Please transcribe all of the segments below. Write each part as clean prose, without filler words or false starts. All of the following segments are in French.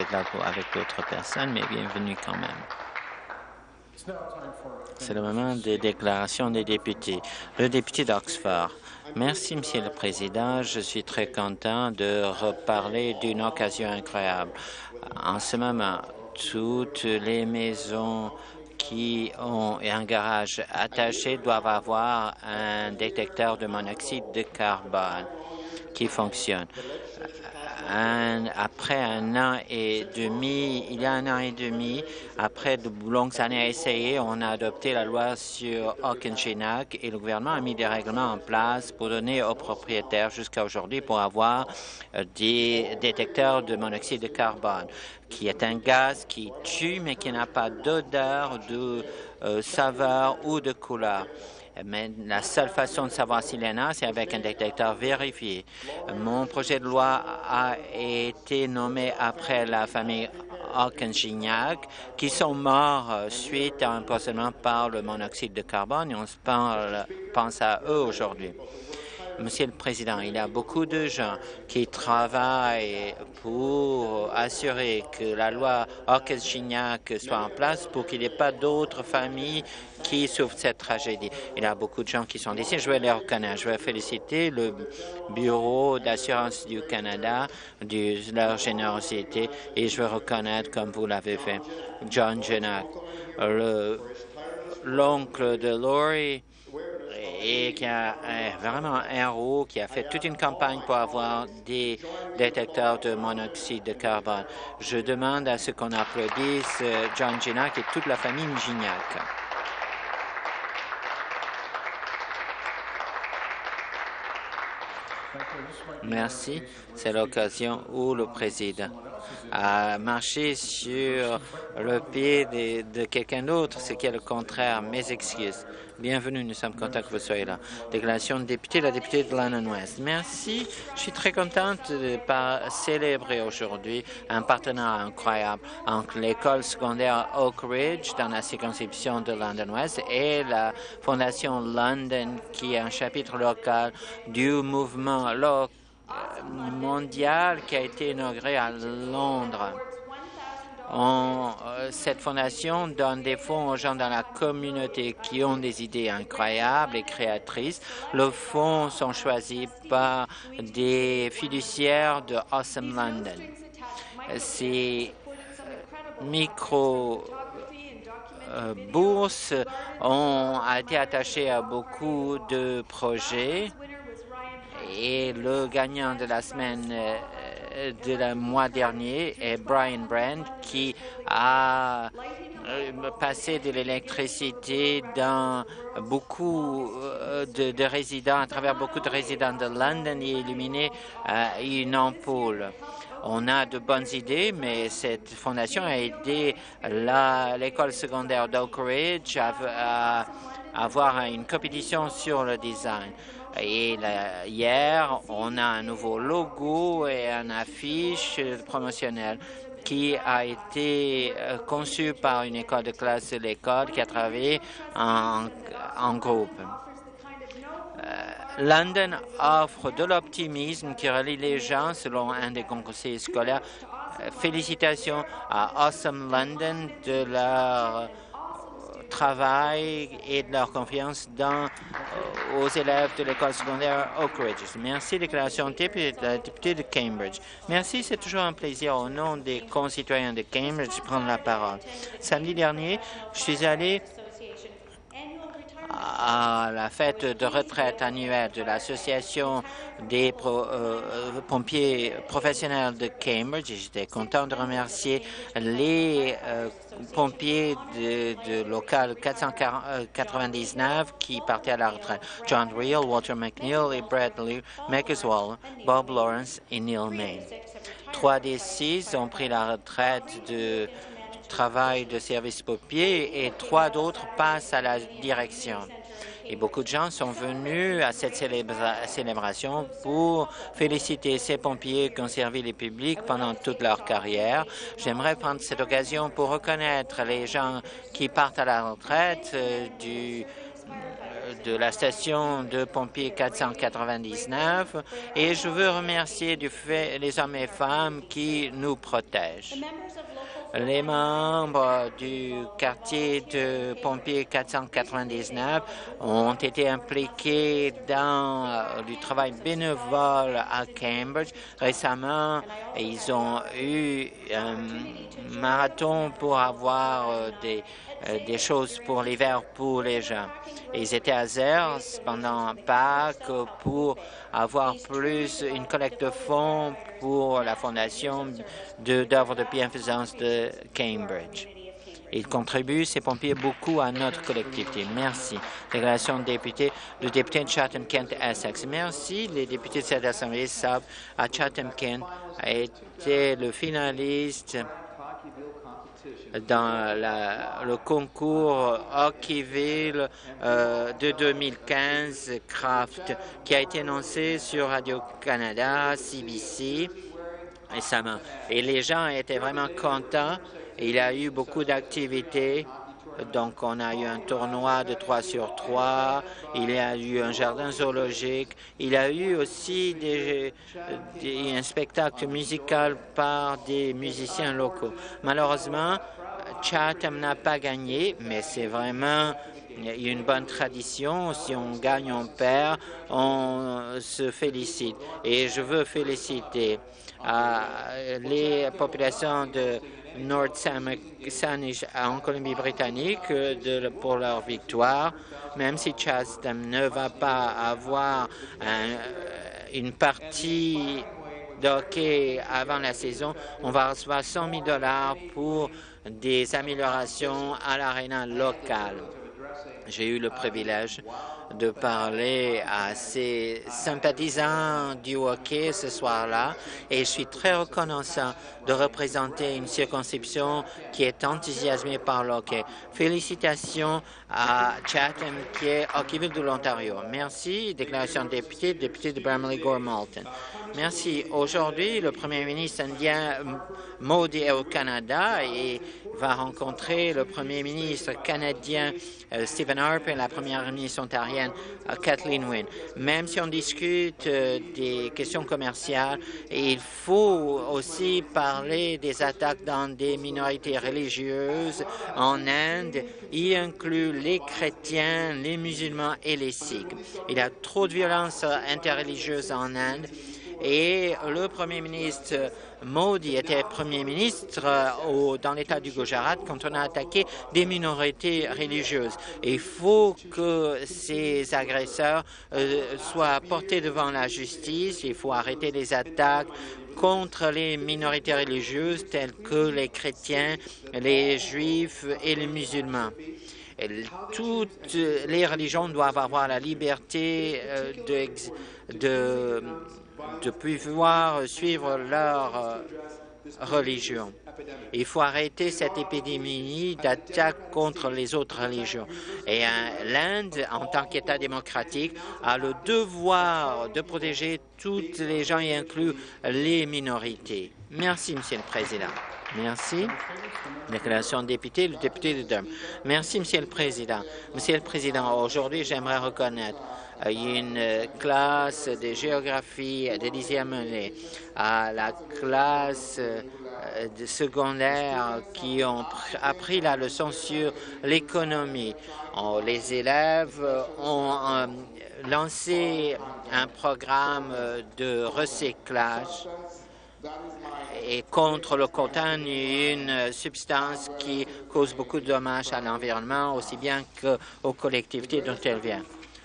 de là avec d'autres personnes, mais bienvenue quand même. C'est le moment des déclarations des députés. Le député d'Oxford. Merci, Monsieur le Président. Je suis très content de reparler d'une occasion incroyable. En ce moment, toutes les maisons qui ont un garage attaché doivent avoir un détecteur de monoxyde de carbone qui fonctionne. Après un an et demi, il y a un an et demi, après de longues années à essayer, on a adopté la loi sur Auchensheenak et le gouvernement a mis des règlements en place pour donner aux propriétaires jusqu'à aujourd'hui pour avoir des détecteurs de monoxyde de carbone, qui est un gaz qui tue mais qui n'a pas d'odeur, de saveur ou de couleur. Mais la seule façon de savoir s'il y en a, c'est avec un détecteur vérifié. Mon projet de loi a été nommé après la famille Auchensheenak, qui sont morts suite à un empoisonnement par le monoxyde de carbone, et on pense à eux aujourd'hui. Monsieur le Président, il y a beaucoup de gens qui travaillent pour assurer que la loi Auchensheenak soit en place pour qu'il n'y ait pas d'autres familles qui souffrent de cette tragédie. Il y a beaucoup de gens qui sont ici. Je vais les reconnaître. Je vais féliciter le Bureau d'assurance du Canada de leur générosité et je vais reconnaître, comme vous l'avez fait, John Jenak, l'oncle de Laurie, et qui a vraiment un héros qui a fait toute une campagne pour avoir des détecteurs de monoxyde de carbone. Je demande à ce qu'on applaudisse John Jenak et toute la famille Gignac. Merci. C'est l'occasion où le président a marché sur le pied de quelqu'un d'autre, ce qui est le contraire. Mes excuses. Bienvenue, nous sommes contents que vous soyez là. Déclaration de député, la députée de London-Ouest. Merci. Je suis très contente de célébrer aujourd'hui un partenariat incroyable entre l'école secondaire Oak Ridge dans la circonscription de London-Ouest et la Fondation London, qui est un chapitre local du mouvement mondial qui a été inauguré à Londres. Cette fondation donne des fonds aux gens dans la communauté qui ont des idées incroyables et créatrices. Les fonds sont choisis par des fiduciaires de Awesome London. Ces micro-bourses ont été attachées à beaucoup de projets. Et le gagnant de la semaine de mois dernier est Brian Brand, qui a passé de l'électricité dans beaucoup de résidents, à travers beaucoup de résidents de London, et illuminé une ampoule. On a de bonnes idées, mais cette fondation a aidé l'école secondaire d'Oak Ridge à avoir une compétition sur le design. Et hier, on a un nouveau logo et une affiche promotionnelle qui a été conçue par une école de classe de l'école qui a travaillé en groupe. London offre de l'optimisme qui relie les gens selon un des conseillers scolaires. Félicitations à Awesome London de leur travail et de leur confiance aux élèves de l'école secondaire Oak Ridge. Merci, déclaration de député de Cambridge. Merci, c'est toujours un plaisir au nom des concitoyens de Cambridge de prendre la parole. Samedi dernier, je suis allé à la fête de retraite annuelle de l'Association des pompiers professionnels de Cambridge. J'étais content de remercier les pompiers de local 499 qui partaient à la retraite. John Reel, Walter McNeil et Bradley McIswell, Bob Lawrence et Neil May. 3 des 6 ont pris la retraite de travail de service pompier et 3 d'autres passent à la direction. Et beaucoup de gens sont venus à cette célébration pour féliciter ces pompiers qui ont servi les publics pendant toute leur carrière. J'aimerais prendre cette occasion pour reconnaître les gens qui partent à la retraite de la station de pompiers 499 et je veux remercier les hommes et femmes qui nous protègent. Les membres du quartier de pompiers 499 ont été impliqués dans du travail bénévole à Cambridge. Récemment, ils ont eu un marathon pour avoir des choses pour l'hiver pour les gens. Ils étaient à Zers pendant Pâques pour avoir une collecte de fonds pour la fondation d'œuvres de bienfaisance de Cambridge. Ils contribuent, ces pompiers, beaucoup à notre collectivité. Merci. Déclaration de député, le député de Chatham-Kent-Essex. Merci. Les députés de cette Assemblée savent à Chatham-Kent a été le finaliste dans le concours Hockeyville de 2015 Craft qui a été annoncé sur Radio-Canada, CBC récemment. Et les gens étaient vraiment contents. Il y a eu beaucoup d'activités. Donc, on a eu un tournoi de 3 sur 3, il y a eu un jardin zoologique, il y a eu aussi un spectacle musical par des musiciens locaux. Malheureusement, Chatham n'a pas gagné, mais c'est vraiment une bonne tradition. Si on gagne, on perd, on se félicite. Et je veux féliciter les populations de North Saanich en Colombie-Britannique pour leur victoire, même si Chatham ne va pas avoir une partie de hockey avant la saison. On va recevoir 100 000 $ pour des améliorations à l'aréna locale. J'ai eu le privilège de parler à ces sympathisants du hockey ce soir-là et je suis très reconnaissant de représenter une circonscription qui est enthousiasmée par le hockey. Félicitations à Chatham qui est Hockeyville de l'Ontario. Merci. Déclaration de député de Bramalea-Gore-Malton. Merci. Aujourd'hui, le premier ministre indien Modi est au Canada et va rencontrer le premier ministre canadien Stephen Harper et la première ministre ontarienne Kathleen Wynne. Même si on discute des questions commerciales, il faut aussi parler des attaques dans des minorités religieuses en Inde, y inclut les chrétiens, les musulmans et les sikhs. Il y a trop de violences interreligieuses en Inde et le premier ministre Modi était Premier ministre dans l'État du Gujarat quand on a attaqué des minorités religieuses. Il faut que ces agresseurs soient portés devant la justice. Il faut arrêter les attaques contre les minorités religieuses telles que les chrétiens, les juifs et les musulmans. Toutes les religions doivent avoir la liberté de pouvoir suivre leur religion. Il faut arrêter cette épidémie d'attaques contre les autres religions. Et l'Inde, en tant qu'État démocratique, a le devoir de protéger toutes les gens, y inclus les minorités. Merci, Monsieur le Président. Merci. Déclaration de député, le député de Durham. Merci, Monsieur le Président. Monsieur le Président, aujourd'hui, j'aimerais reconnaître une classe de géographie de 10e année à la classe de secondaire qui ont appris la leçon sur l'économie. Les élèves ont lancé un programme de recyclage et contre le coltan, une substance qui cause beaucoup de dommages à l'environnement, aussi bien qu'aux collectivités dont elle vient.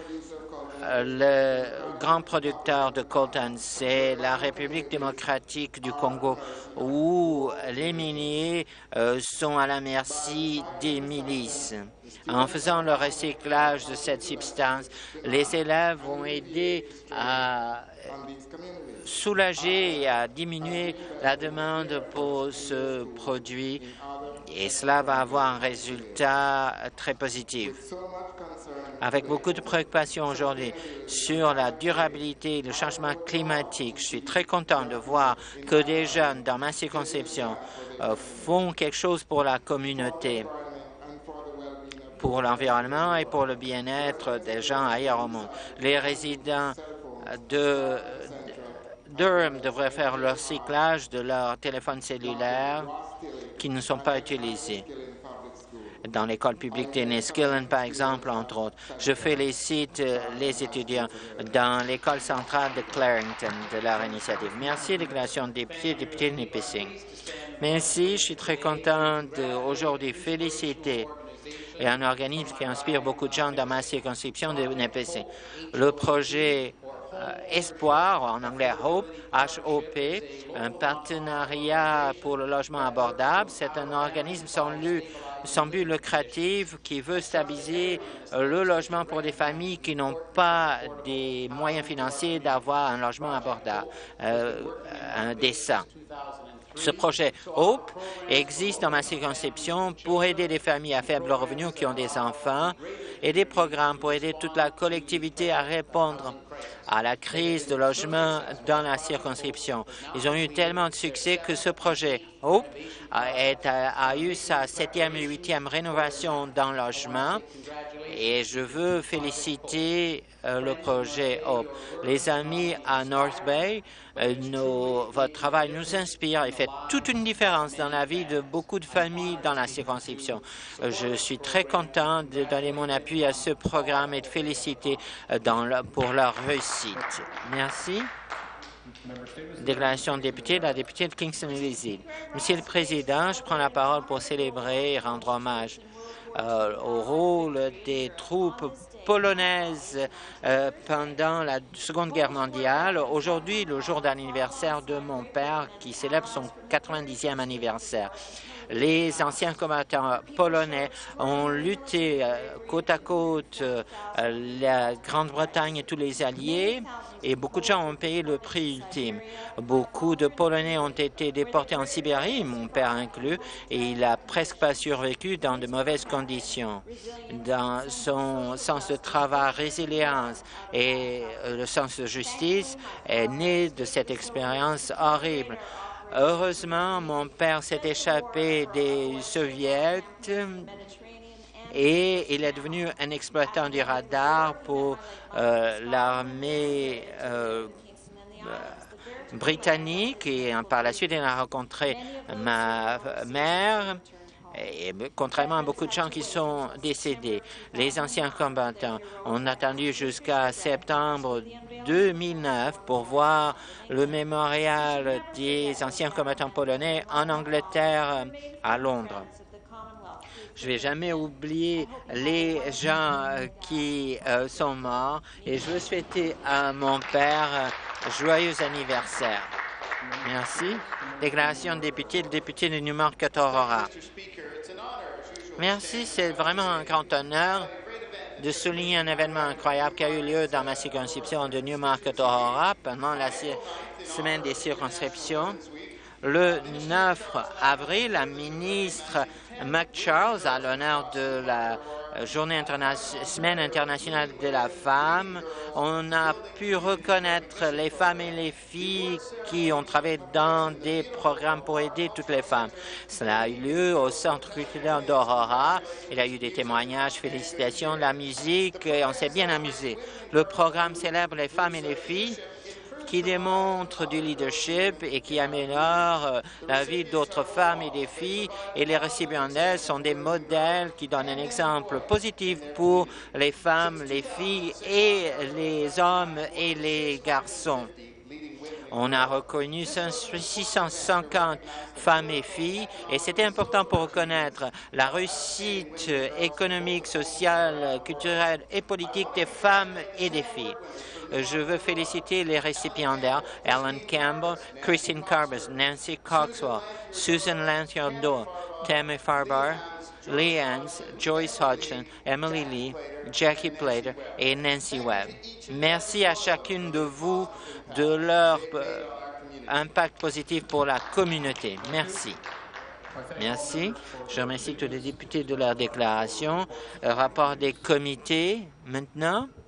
Le grand producteur de coltan, c'est la République démocratique du Congo, où les miniers sont à la merci des milices. En faisant le recyclage de cette substance, les élèves vont aider à soulager et à diminuer la demande pour ce produit et cela va avoir un résultat très positif. Avec beaucoup de préoccupations aujourd'hui sur la durabilité et le changement climatique, je suis très content de voir que des jeunes dans ma circonscription font quelque chose pour la communauté pour l'environnement et pour le bien-être des gens ailleurs au monde. Les résidents de Durham devraient faire le recyclage de leurs téléphones cellulaires qui ne sont pas utilisés. Dans l'école publique d'Enniskillen, par exemple, entre autres. Je félicite les étudiants dans l'école centrale de Clarington de leur initiative. Merci, déclaration de député de Nipissing. Merci, je suis très content d'aujourd'hui féliciter et un organisme qui inspire beaucoup de gens dans ma circonscription de Nipissing. Le projet Espoir, en anglais Hope, H-O-P, un partenariat pour le logement abordable. C'est un organisme sans but lucratif qui veut stabiliser le logement pour des familles qui n'ont pas des moyens financiers d'avoir un logement abordable, décent. Ce projet Hope existe dans ma circonscription pour aider les familles à faible revenu qui ont des enfants et des programmes pour aider toute la collectivité à répondre à la crise de logement dans la circonscription. Ils ont eu tellement de succès que ce projet Hope a eu sa 7e et 8e rénovation dans le logement et je veux féliciter le projet Hope. Les amis à North Bay, votre travail nous inspire et fait toute une différence dans la vie de beaucoup de familles dans la circonscription. Je suis très content de donner mon appui à ce programme et de féliciter pour leur réussite. Merci. Déclaration de député, la députée de Kingston-Lizzie. Monsieur le Président, je prends la parole pour célébrer et rendre hommage au rôle des troupes polonaises pendant la Seconde Guerre mondiale. Aujourd'hui, le jour d'anniversaire de mon père qui célèbre son 90e anniversaire. Les anciens combattants polonais ont lutté côte à côte la Grande-Bretagne et tous les alliés et beaucoup de gens ont payé le prix ultime. Beaucoup de Polonais ont été déportés en Sibérie, mon père inclus, et il a presque pas survécu dans de mauvaises conditions. Dans son sens de travail, résilience et le sens de justice est né de cette expérience horrible. Heureusement, mon père s'est échappé des Soviets et il est devenu un exploitant du radar pour l'armée britannique et par la suite, il a rencontré ma mère. Et contrairement à beaucoup de gens qui sont décédés, les anciens combattants ont attendu jusqu'à septembre 2009 pour voir le mémorial des anciens combattants polonais en Angleterre, à Londres. Je ne vais jamais oublier les gens qui sont morts et je veux souhaiter à mon père joyeux anniversaire. Merci. Déclaration de député, le député de Newmarket-Aurora. Merci, c'est vraiment un grand honneur de souligner un événement incroyable qui a eu lieu dans ma circonscription de Newmarket-Aurora pendant la semaine des circonscriptions. Le 9 avril, la ministre McCharles, à l'honneur de la Semaine internationale de la femme, on a pu reconnaître les femmes et les filles qui ont travaillé dans des programmes pour aider toutes les femmes. Cela a eu lieu au Centre culturel d'Aurora. Il y a eu des témoignages, félicitations, la musique, et on s'est bien amusé. Le programme célèbre les femmes et les filles qui démontre du leadership et qui améliore la vie d'autres femmes et des filles. Et les récipiendaires sont des modèles qui donnent un exemple positif pour les femmes, les filles et les hommes et les garçons. On a reconnu 650 femmes et filles et c'était important pour reconnaître la réussite économique, sociale, culturelle et politique des femmes et des filles. Je veux féliciter les récipiendaires Ellen Campbell, Christine Carbis, Nancy Coxwell, Susan Lantier-Doyle, Tammy Farbar, Lee Hans, Joyce Hodgson, Emily Lee, Jackie Plater et Nancy Webb. Merci à chacune de vous de leur impact positif pour la communauté. Merci. Merci. Je remercie tous les députés de leur déclaration. Rapport des comités maintenant.